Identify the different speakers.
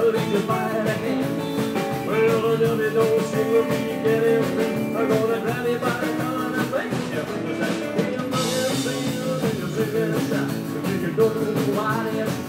Speaker 1: but he can buy a hand. Well, the Johnny don't sing with me, get him free. I'm gonna grab you by the collar and make you understand. We'll look and see you, then you'll sing and shout. If you can go to the wide